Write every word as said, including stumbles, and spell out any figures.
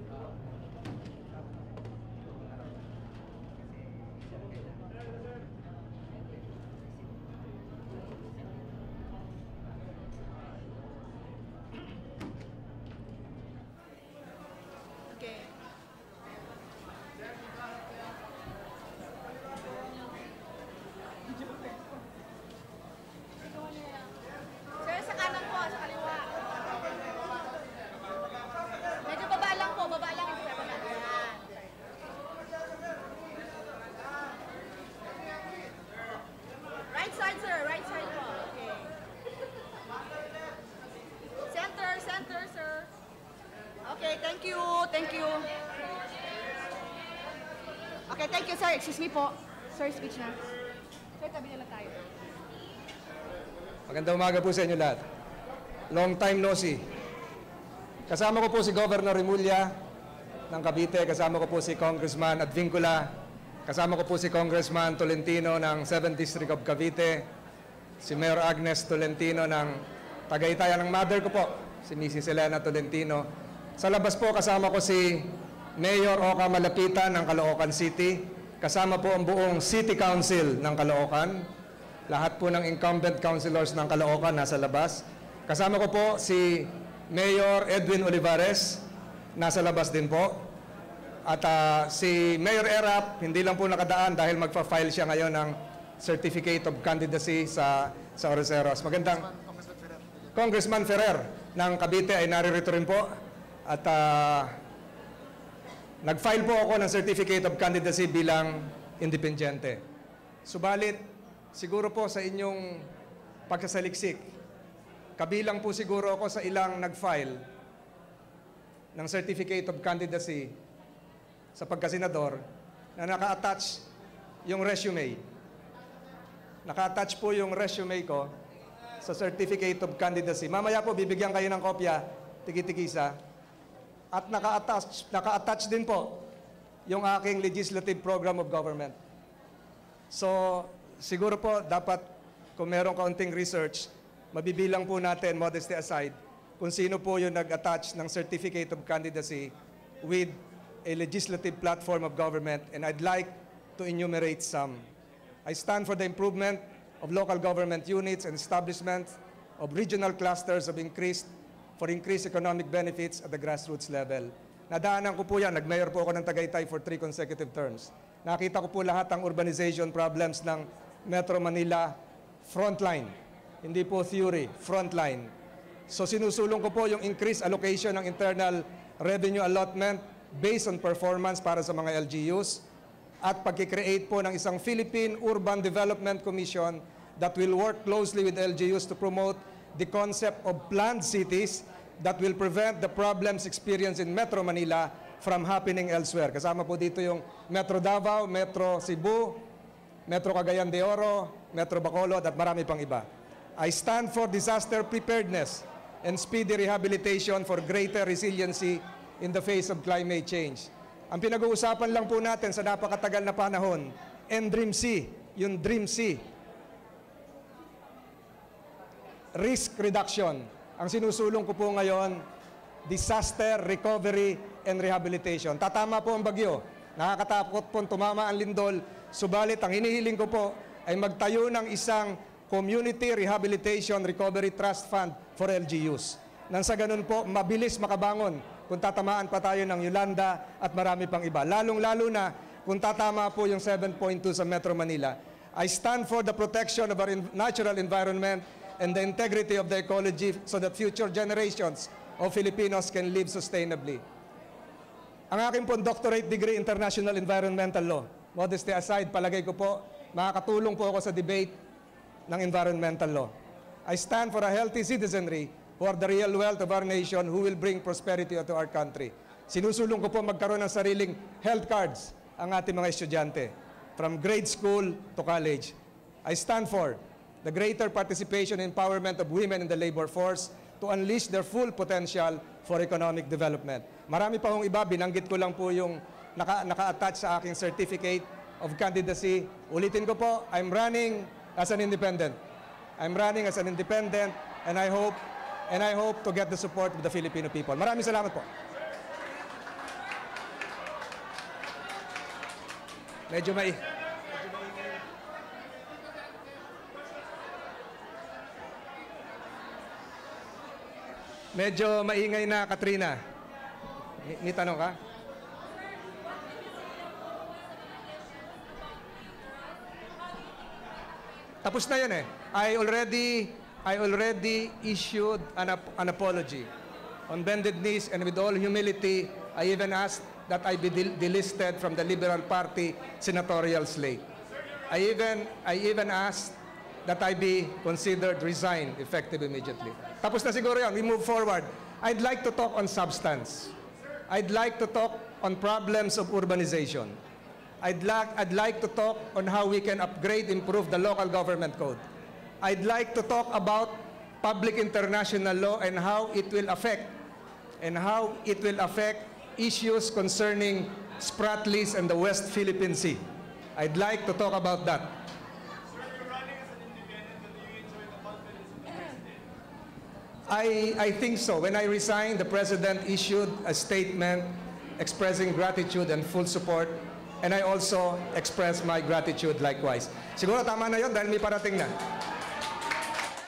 Sir, sa kanan po, sa kaliwa. Medyo baba lang po, baba lang. Baba lang. Yan. Right side, sir. Right side po. Okay. Center, center, sir. Okay, thank you. Thank you. Okay, thank you, sir. Excuse me po. Sir, speech na. Sir, tabi na lang tayo. Magandang umaga po sa inyo lahat. Long time no see. Kasama ko po si Governor Remulla ng Cavite, kasama ko po si Congressman Advincula, kasama ko po si Congressman Tolentino ng seventh District of Cavite, si Mayor Agnes Tolentino ng Tagaytay, ng mother ko po, si Missus Elena Tolentino. Sa labas po kasama ko si Mayor Oka Malapitan ng Caloocan City, kasama po ang buong City Council ng Caloocan. Lahat po ng incumbent councilors ng Caloocan nasa labas. Kasama ko po si Mayor Edwin Olivares, nasa labas din po. At uh, si Mayor Erap, hindi lang po nakadaan dahil magpa-file siya ngayon ng Certificate of Candidacy sa, sa Oroceros. Magandang Congressman Ferrer ng Cavite ay naririto rin po. At uh, nag-file po ako ng Certificate of Candidacy bilang independyente. Subalit, siguro po sa inyong pagsasaliksik, kabilang po siguro ako sa ilang nag-file ng Certificate of Candidacy sa pagkasenador na naka-attach yung resume. Naka-attach po yung resume ko sa Certificate of Candidacy. Mamaya po, bibigyan kayo ng kopya, tiki-tikisa. At naka-attach, naka-attach din po yung aking legislative program of government. So, siguro po, dapat kung merong kaunting research, mabibilang po natin, modesty aside, kung sino po yung nag-attach ng Certificate of Candidacy with a legislative platform of government, and I'd like to enumerate some. I stand for the improvement of local government units and establishment of regional clusters of increased for increased economic benefits at the grassroots level. Nadaanan ko po yan. Nag-mayor po ako ng Tagaytay for three consecutive terms. Nakita ko po lahat ng urbanization problems ng Metro Manila frontline. Hindi po theory, frontline. So sinusulong ko po yung increased allocation ng internal revenue allotment based on performance para sa mga L G Us at pagkikreate po ng isang Philippine Urban Development Commission that will work closely with L G Us to promote the concept of planned cities that will prevent the problems experienced in Metro Manila from happening elsewhere. Kasama po dito yung Metro Davao, Metro Cebu, Metro Cagayan de Oro, Metro Bacolod, at marami pang iba. I stand for disaster preparedness and speedy rehabilitation for greater resiliency in the face of climate change. Ang pinag-uusapan lang po natin sa napakatagal na panahon, N Dream C, yung Dream C, risk reduction. Ang sinusulong ko po ngayon, disaster recovery and rehabilitation. Tatama po ang bagyo. Nakakatakot po tumama ang lindol. Subalit, ang hinihiling ko po ay magtayo ng isang Community Rehabilitation Recovery Trust Fund for L G Us. Nang sa ganun po, mabilis makabangon kung tatamaan pa tayo ng Yolanda at marami pang iba. Lalong-lalo na kung tatama po yung seven point two sa Metro Manila. I stand for the protection of our natural environment and the integrity of the ecology so that future generations of Filipinos can live sustainably. Ang aking pong doctorate degree, International Environmental Law. Modesty aside, palagay ko po, makakatulong po ako sa debate ng environmental law. I stand for a healthy citizenry who are the real wealth of our nation who will bring prosperity to our country. Sinusulong ko po magkaroon ng sariling health cards ang ating mga estudyante from grade school to college. I stand for the greater participation and empowerment of women in the labor force to unleash their full potential for economic development. Marami pa hong iba, binanggit ko lang po yung naka, naka-attach sa aking certificate of candidacy. Ulitin ko po, I'm running as an independent. I'm running as an independent and I hope and I hope to get the support of the Filipino people. Maraming salamat po. Medyo may... Medyo maingay na, Katrina. May, may tanong ka? Tapos na yun eh. I already, I already issued an, ap- an apology. On bended knees and with all humility, I even asked that I be del- delisted from the Liberal Party senatorial slate. I even, I even asked that I be considered resigned effective immediately. Tapos na siguro yan. We move forward. I'd like to talk on substance. I'd like to talk on problems of urbanization. I'd like, I'd like to talk on how we can upgrade, improve the local government code. I'd like to talk about public international law and how it will affect and how it will affect issues concerning Spratlys and the West Philippine Sea. I'd like to talk about that. I, I think so. When I resigned, the President issued a statement expressing gratitude and full support, and I also express my gratitude likewise. Siguro tama na yun dahil may parating na.